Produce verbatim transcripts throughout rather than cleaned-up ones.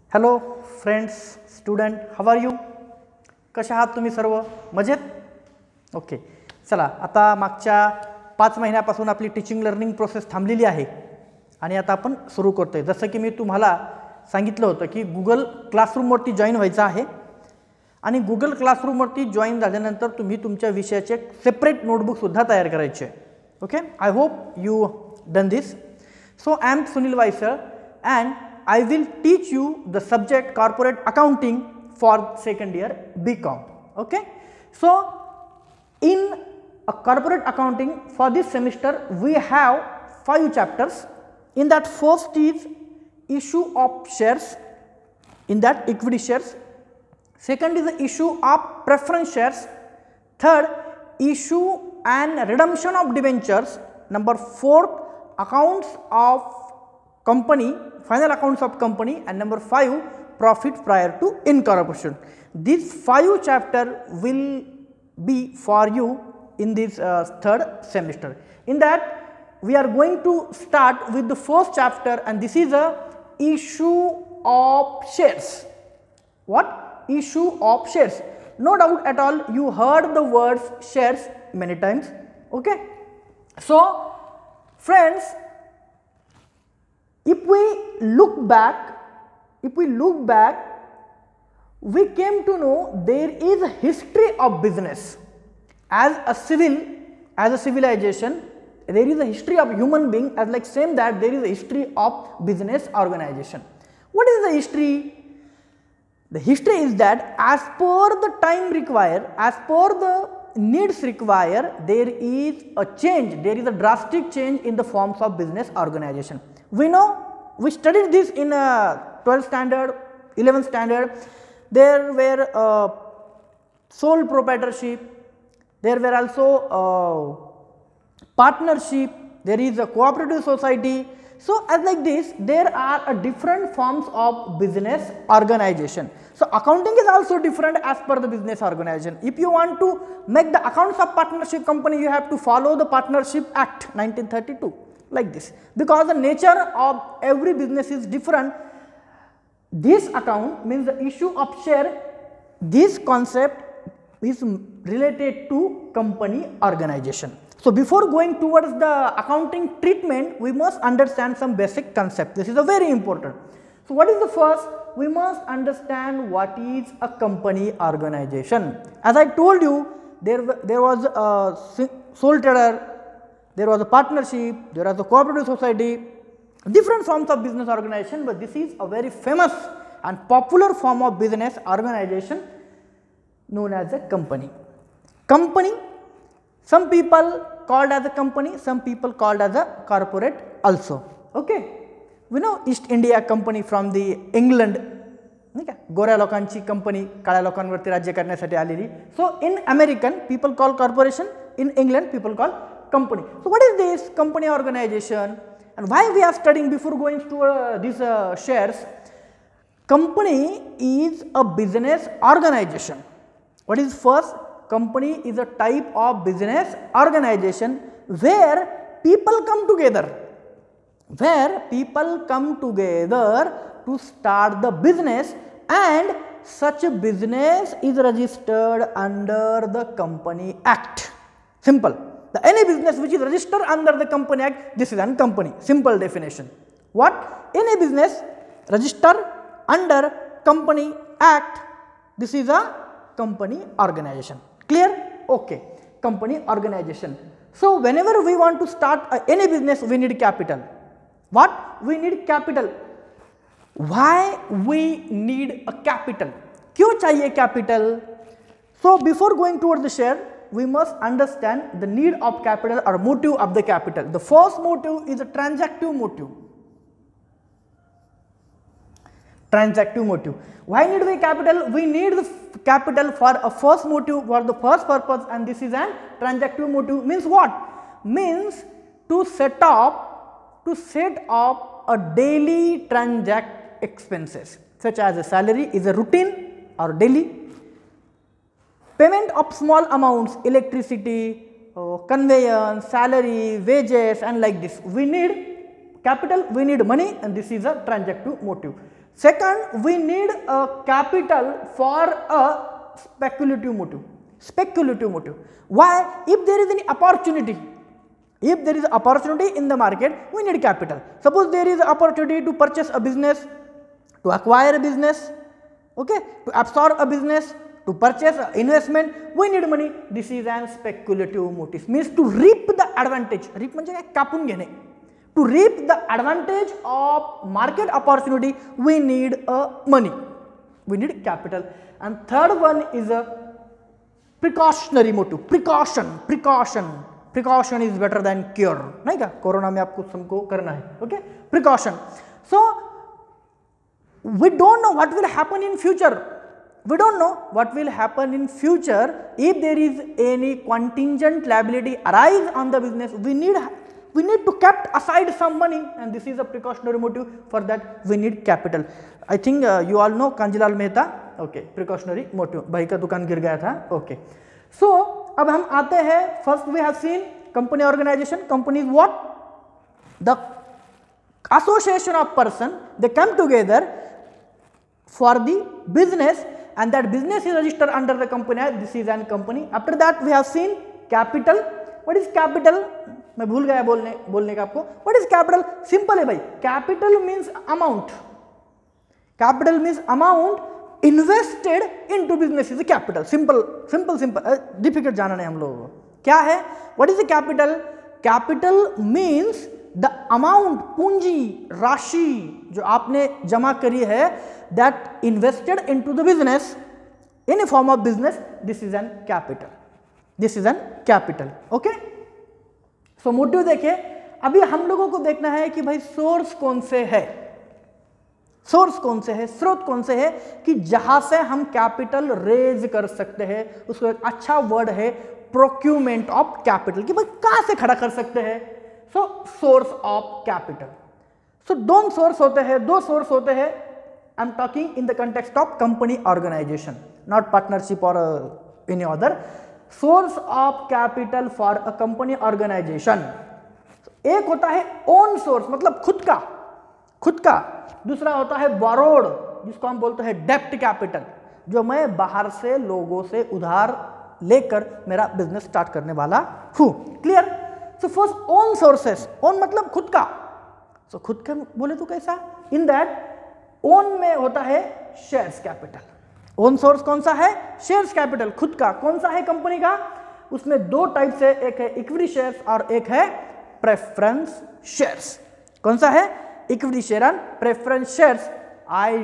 Hello friends, student, how are you? कशा आहात तुम्ही सर्व? मजेत? ओके. चला, आता मागच्या पाच महिन्यापासून आपली टीचिंग लर्निंग प्रोसेस थांबलेली आहे आणि आता आपण सुरू करतोय. जसं की मी तुम्हाला सांगितलं होतं की गुगल क्लासरूमवरती जॉईन व्हायचं आहे आणि गुगल क्लासरूमवरती जॉईन झाल्यानंतर तुम्ही तुमच्या विषयाचे सेपरेट नोटबुकसुद्धा तयार करायचे. Okay, I hope you done this. So I am Sunil Waysal and I will teach you the subject corporate accounting for second year B Com. Okay, so in a corporate accounting for this semester we have five chapters. In that, first is issue of shares, in that equity shares. Second is the issue of preference shares. Third, issue and redemption of debentures. Number fourth, accounts of company, final accounts of company, and number five, profit prior to incorporation. These five chapter will be for you in this uh, third semester. In that, we are going to start with the first chapter, and this is a issue of shares. What? Issue of shares. No doubt at all, you heard the words shares many times. Okay, so friends, if we look back, if we look back, we came to know there is a history of business. As a civil, as a civilization, there is a history of human being, as like same that there is a history of business organization. What is the history? The history is that as per the time required, as per the needs require, there is a change, there is a drastic change in the forms of business organization. We know, we studied this in uh, twelfth standard, eleventh standard. There were uh, sole proprietorship, there were also uh, partnership, there is a cooperative society. So as like this, there are a different forms of business organization. So accounting is also different as per the business organization. If you want to make the accounts of partnership company, you have to follow the Partnership Act nineteen thirty-two, like this, because the nature of every business is different. This account means the issue of share. This concept is related to company organization. So before going towards the accounting treatment, we must understand some basic concept. This is a very important. So what is the first? We must understand what is a company organization. As I told you, there, there was a sole trader, there was a partnership, there was a cooperative society, different forms of business organization, but this is a very famous and popular form of business organization known as a company. Company, some people called as a company, some people called as a corporate also. Okay, we know East India Company from the England, नाही का, गोऱ्या लोकांची company काळ्या लोकांवरती राज्य करण्यासाठी आलेली. So in American people call corporation, in England people call company. So what is this company organization and why we are studying before going to uh, these uh, shares? Company is a business organization. What is first? Company is a type of business organization where people come together, where people come together to start the business, and such a business is registered under the Company Act. Simple. The any business which is registered under the Company Act, this is a company. Simple definition. What? Any business registered under Company Act, this is a company organization. Clear? Okay. Company organization. So whenever we want to start uh, any business, we need capital. What? We need capital. Why we need a capital? क्यों चाहिए capital? So before going towards the share, we must understand the need of capital or motive of the capital. The first motive is a transactive motive. Transactive motive. Why need we capital? We need the capital for a first motive, for the first purpose, and this is an transactive motive. Means what? Means to set up, to set up a daily transact expenses, such as a salary is a routine or daily. Payment of small amounts, electricity, uh, conveyance, salary, wages, and like this. We need capital, we need money, and this is a transactive motive. Second, we need a capital for a speculative motive. Speculative motive. Why? If there is any opportunity, if there is opportunity in the market, we need capital. Suppose there is opportunity to purchase a business, to acquire a business, okay, to absorb a business, to purchase an investment, we need money. This is an speculative motive. Means to reap the advantage. Reap म्हणजे काय? कापून घेणे. To reap the advantage of market opportunity, we need a money. We need capital. And third one is a precautionary motive. Precaution. Precaution. Precaution is better than cure. नहीं क्या? Corona में आपको सबको करना है. Okay? Precaution. So we don't know what will happen in future. We don't know what will happen in future. If there is any contingent liability arise on the business, we need we need to kept aside some money, and this is a precautionary motive. For that we need capital. I think uh, you all know Kanjilal Mehta. Okay, precautionary motive. भाई का दुकान गिर गया था. Okay. So अब हम आते हैं. First we have seen company organization. Company is what? The association of person. They come together for the business, and that business is registered under the company. This is an company. After that we have seen capital. What is capital? मैं भूल गया बोलने बोलने का आपको. What is capital? Simple है भाई. Capital means amount. Capital means amount invested into business is capital. Simple, simple, simple. Difficult जाना नहीं हम लोगों को. क्या है? What is the capital? Capital means the amount, पूंजी, राशि जो आपने जमा करी है, that invested into the business in a form of business. This is an capital. This is an capital. Okay? So motive देखिए. अभी हम लोगों को देखना है कि भाई सोर्स कौन से है, सोर्स कौन से है, स्रोत कौन से है कि जहां से हम कैपिटल रेज कर सकते हैं. उसको एक अच्छा वर्ड है प्रोक्यूरमेंट ऑफ कैपिटल, कि भाई कहां से खड़ा कर सकते हैं. So source of capital. So दोनों सोर्स होते हैं, दो सोर्स होते हैं. I am talking in the context of company organisation, not partnership और any other. Source of capital for a company organisation. एक होता है ओन सोर्स, मतलब खुद का, खुद का. दूसरा होता है बोरोड, जिसको हम बोलते हैं डेप्ट कैपिटल, जो मैं बाहर से लोगों से उधार लेकर मेरा बिजनेस स्टार्ट करने वाला हूं. Clear? So first own sources. Own मतलब खुद का. सो so, खुद का बोले तो कैसा? इन दैट ओन में होता है शेयर्स कैपिटल. ओन सोर्स कौन सा है? शेयर्स कैपिटल, खुद का. कौन सा है कंपनी का? उसमें दो टाइप से, एक है इक्विटी शेयर्स और एक है प्रेफरेंस शेयर्स. कौन सा है? Equity share and preference shares. I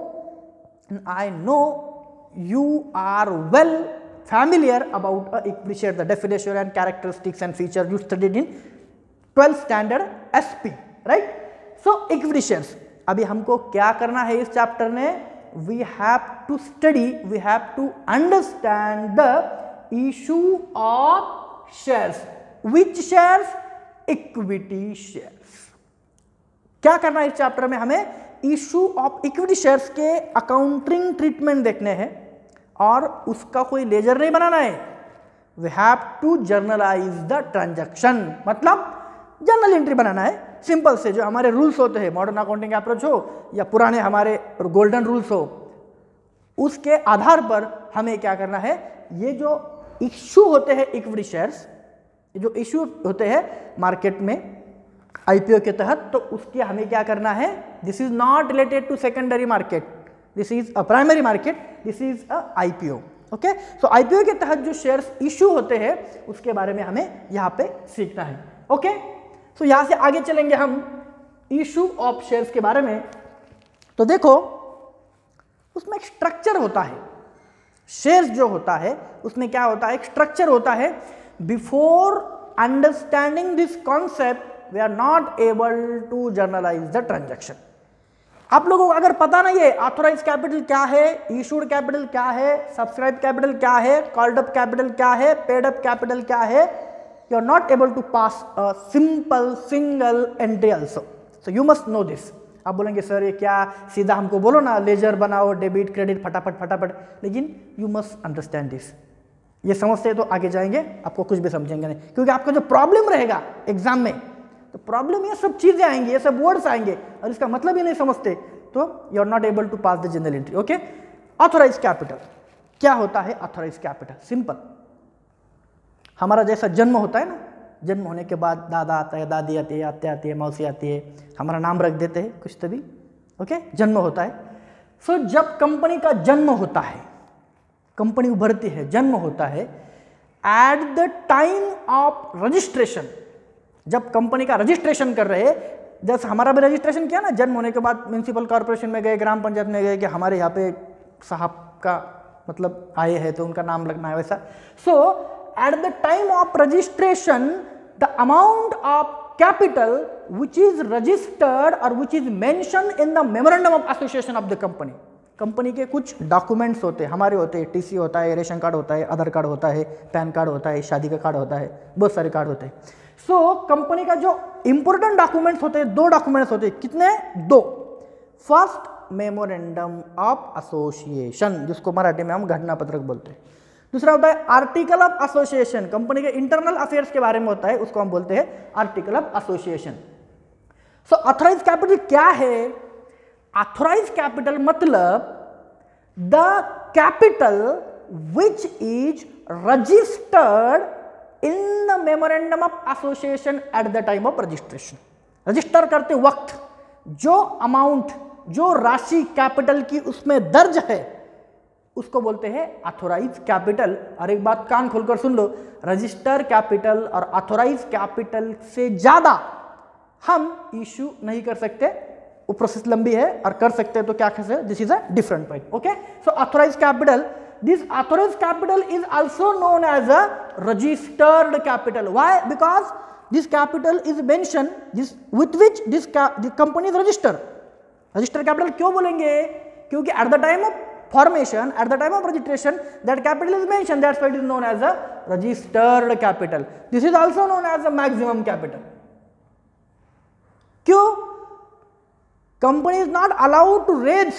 hope I know you are well familiar about a equity share, the definition and characteristics and feature you studied in twelfth standard S P, right? So equity shares. अभी हमको क्या करना है इस chapter में? We have to study, we have to understand the issue of shares. Which shares? Equity shares. क्या करना है इस चैप्टर में? हमें इशू ऑफ इक्विटी शेयर्स के अकाउंटिंग ट्रीटमेंट देखने हैं और उसका कोई लेजर नहीं बनाना है. We have to journalize the transaction, मतलब जर्नल एंट्री बनाना है. सिंपल से जो हमारे रूल्स होते हैं, मॉडर्न अकाउंटिंग अप्रोच हो या पुराने हमारे गोल्डन रूल्स हो, उसके आधार पर हमें क्या करना है? ये जो इश्यू होते हैं इक्विटी शेयर्स, जो इश्यू होते हैं मार्केट में आईपीओ के तहत, तो उसके हमें क्या करना है? This is not related to secondary market, this is a primary market, this is a IPO. Okay, so IPO के तहत जो शेयर्स इशू होते हैं उसके बारे में हमें यहाँ पे सीखना है. ओके, सो यहाँ से आगे चलेंगे हम इशू ऑफ शेयर्स के बारे में. तो देखो उसमें एक स्ट्रक्चर होता है. शेयर्स जो होता है उसमें क्या होता है? एक स्ट्रक्चर होता है. Before understanding this concept we are not able to journalize the transaction. आप लोगों को अगर पता नहीं है ऑथोराइज कैपिटल क्या है, इशूड कैपिटल क्या है, सब्सक्राइब कैपिटल क्या है, कॉल्ड अप कैपिटल क्या है, पेड अप कैपिटल क्या है, you are not able to pass a simple single entry also. So you must know this. आप बोलेंगे सर ये क्या, सीधा हमको बोलो ना, लेजर बनाओ, डेबिट क्रेडिट फटाफट फटाफट, लेकिन यू मस्ट अंडरस्टैंड दिस. ये समझते तो आगे जाएंगे, आपको कुछ भी समझेंगे नहीं, क्योंकि आपका जो प्रॉब्लम रहेगा एग्जाम में, तो प्रॉब्लम ये सब चीजें आएंगी, ये सब वर्ड्स आएंगे और इसका मतलब ही नहीं समझते, तो you are not able to pass the general entry. Okay, authorize capital क्या होता है? ऑथोराइज कैपिटल सिंपल, हमारा जैसा जन्म होता है ना, जन्म होने के बाद दादा आता है, दादी आती है, आते आती है, मौसी आती है, हमारा नाम रख देते हैं कुछ तभी। ओके, जन्म होता है। सो so, जब कंपनी का जन्म होता है, कंपनी उभरती है, जन्म होता है, at the time of registration, जब कंपनी का रजिस्ट्रेशन कर रहे हैं, जैसे हमारा भी रजिस्ट्रेशन किया ना, जन्म होने के बाद म्यूनसिपल कॉर्पोरेशन में गए, ग्राम पंचायत में गए कि हमारे यहाँ पे साहब का मतलब आए हैं तो उनका नाम लगना है, वैसा। So at the time of registration the amount of capital which is registered और which is mention in the memorandum of association of the company, company के कुछ डॉक्यूमेंट्स होते हैं, हमारे होते हैं, टीसी होता है, रेशन कार्ड होता है, आधार कार्ड होता है, पैन कार्ड होता है, शादी का कार्ड होता है, बहुत सारे कार्ड होते हैं। सो so, कंपनी का जो इंपोर्टेंट डॉक्यूमेंट्स होते हैं, दो डॉक्यूमेंट्स होते हैं, कितने? दो। फर्स्ट मेमोरेंडम ऑफ एसोसिएशन, जिसको मराठी में हम घटना पत्रक बोलते हैं। दूसरा होता है आर्टिकल ऑफ एसोसिएशन, कंपनी के इंटरनल अफेयर्स के बारे में होता है, उसको हम बोलते हैं article of association. So authorize capital क्या है? ऑथराइज कैपिटल मतलब the capital which is registered in the memorandum of association at the time of registration. Register करते वक्त जो अमाउंट, जो राशि कैपिटल की उसमें दर्ज है, उसको बोलते हैं ऑथराइज कैपिटल। और एक बात कान खोलकर सुन लो, रजिस्टर कैपिटल और ऑथराइज कैपिटल से ज्यादा हम इशू नहीं कर सकते, वो प्रोसेस लंबी है, और कर सकते हैं तो क्या कह सकते, this is a different point. Okay, so authorize capital, this authorize capital is also known as a registered capital. Why? Because this capital is mention this with which this company is register. Register capital क्यों बोलेंगे? क्योंकि at the time of formation, at the time of registration, that capital is mentioned, that's why it is known as a registered capital. This is also known as a maximum capital. क्यों? Company is not allowed to raise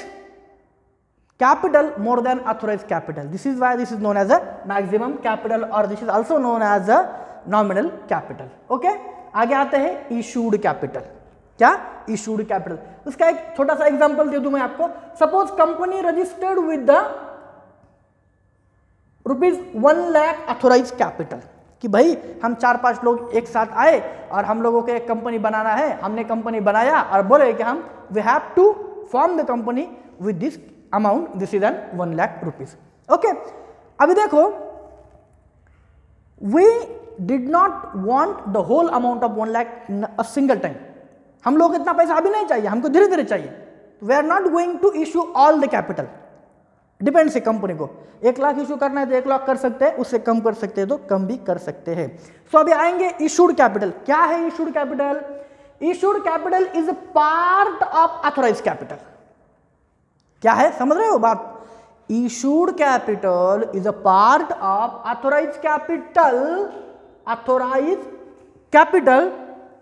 capital more than authorized capital. This is why this is known as a maximum capital, or this is also known as a nominal capital. Okay? आगे आते हैं issued capital. क्या? Issued capital. उसका एक छोटा सा example दे दूं मैं आपको। Suppose company registered with the rupees one lakh authorize capital, कि भाई हम चार पांच लोग एक साथ आए और हम लोगों को एक कंपनी बनाना है, हमने कंपनी बनाया और बोले कि हम we have to form the company with this amount, this is an one lakh rupees. Okay, अभी देखो, we did not want the whole amount of one lakh in a single time. हम लोग इतना पैसा अभी नहीं चाहिए, हमको धीरे धीरे चाहिए। We are not going to issue all the capital, depends है कंपनी को। एक लाख इशू करना है तो एक लाख कर सकते हैं, उससे कम कर सकते हैं तो कम भी कर सकते हैं। सो so, अभी आएंगे इशूड कैपिटल। क्या है issued capital? Issued capital is a part of authorize capital. क्या है, समझ रहे हो बात? Issued capital is a part of authorize capital. Authorize capital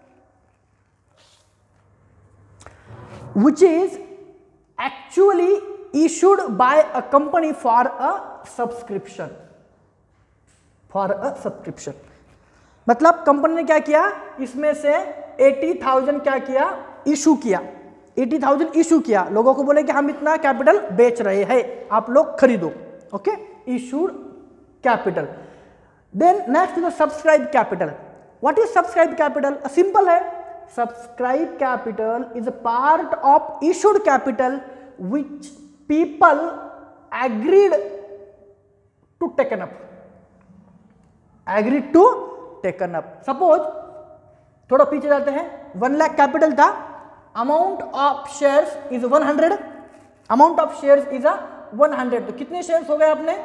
which is actually issued by a company for a subscription, for a subscription। मतलब company ने क्या किया, इसमें से अस्सी हज़ार क्या किया, इशू किया, अस्सी हज़ार इशू किया, लोगों को बोले कि हम इतना कैपिटल बेच रहे हैं, आप लोग खरीदो। Okay, issued capital. Then next is subscribe capital. What is subscribe capital? Simple है, subscribed capital is a part of issued capital which people agreed to taken up, agreed to taken up। suppose थोड़ा पीछे जाते हैं, one lakh capital था, amount of shares is one hundred, amount of shares is a one hundred, तो कितने shares हो गए अपने?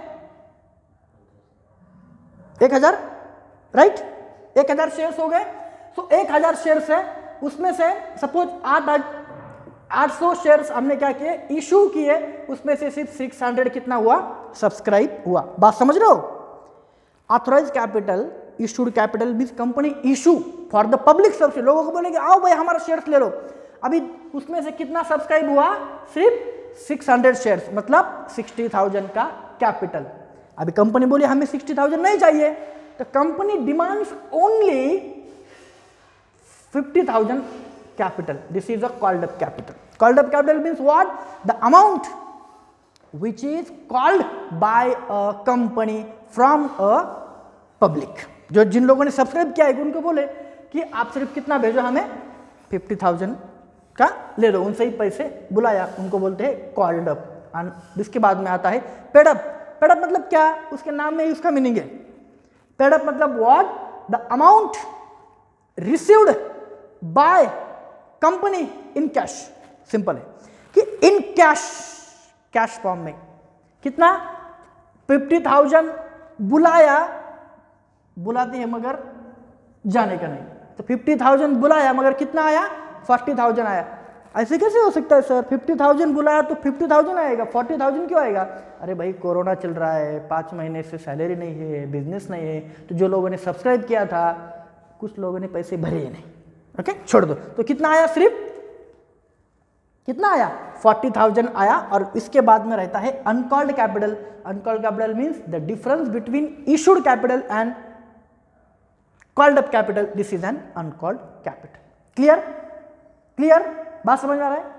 एक हजार, राइट? एक हजार शेयर्स हो गए। तो एक हजार शेयर्स है, उसमें से सपोज आठ आठ सौ शेयर्स हमने क्या किए, इशू किए, उसमें से सिर्फ सिक्स हंड्रेड कितना हुआ, सब्सक्राइब हुआ। बात समझ रहे हो? Authorize capital, issued capital means company issue for the public service, लोगों को बोलेंगे आओ भाई हमारा शेयर्स ले लो। अभी उसमें से कितना सब्सक्राइब हुआ, सिर्फ सिक्स हंड्रेड शेयर्स, मतलब सिक्सटी थाउजेंड का कैपिटल। अभी कंपनी बोली हमें सिक्सटी थाउजेंड नहीं चाहिए, तो company demands only fifty thousand capital, this is a called up capital. Called up capital means what? The amount which is called by a company from a public. जो जिन लोगों ने subscribe किया है उनको बोले कि आप सिर्फ कितना भेजो हमें फिफ्टी थाउजेंड का ले लो, उनसे ही पैसे बुलाया, उनको बोलते हैं कॉल्ड अप. इसके बाद में आता है पेड अप. पेड अप मतलब क्या? उसके नाम में ही उसका मीनिंग है. पेड अप मतलब what? The amount received by company in cash. Simple है कि इन कैश, कैश फॉर्म में कितना? फिफ्टी थाउजेंड बुलाया, बुलाते हैं मगर जाने का नहीं, तो फिफ्टी थाउजेंड बुलाया मगर कितना आया? फोर्टी थाउजेंड आया. ऐसे कैसे हो सकता है सर? फिफ्टी थाउजेंड बुलाया तो फिफ्टी थाउजेंड आएगा, फोर्टी थाउजेंड क्यों आएगा? अरे भाई कोरोना चल रहा है, पाँच महीने से सैलरी नहीं है, बिजनेस नहीं है, तो जो लोगों ने सब्सक्राइब किया था कुछ लोगों ने पैसे भरे ही नहीं. ओके, छोड़ दो. तो कितना आया? सिर्फ कितना आया? फोर्टी थाउजेंड आया. और इसके बाद में रहता है uncalled capital. Uncalled capital means the difference between issued capital and called up capital. This is an uncalled capital. Clear? Clear? बात समझ आ रहा है?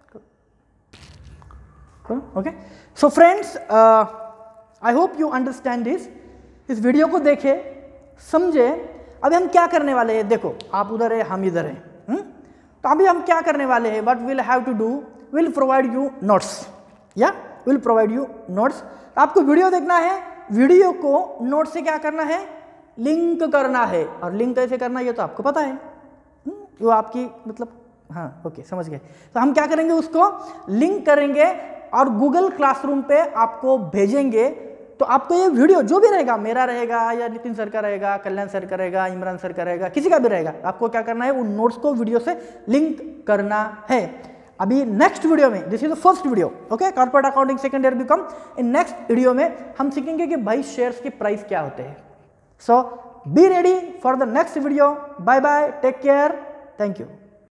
Okay. So friends, I hope you understand this. इस वीडियो को देखे, समझे. अभी हम क्या करने वाले हैं? देखो, आप उधर है, हम इधर हैं. हुँ? तो अभी हम क्या करने वाले हैं? What will have to do? Will provide you notes. या विल प्रोवाइड यू नोट्स. आपको वीडियो देखना है, वीडियो को नोट से क्या करना है? लिंक करना है. और लिंक कैसे करना है ये तो आपको पता है. हुँ? वो आपकी मतलब, हाँ ओके, समझ गए. तो हम क्या करेंगे? उसको लिंक करेंगे और गूगल क्लासरूम पे आपको भेजेंगे. तो आपको ये वीडियो जो भी रहेगा, मेरा रहेगा या नितिन सर का रहेगा, कल्याण सर का रहेगा, इमरान सर का रहेगा, किसी का भी रहेगा, आपको क्या करना है? उन नोट्स को वीडियो से लिंक करना है. अभी नेक्स्ट वीडियो में, this is the first video, okay, corporate accounting second year BCom. In next video में हम सीखेंगे कि भाई शेयर्स के प्राइस क्या होते हैं. So be ready for the next video. Bye bye, take care, thank you.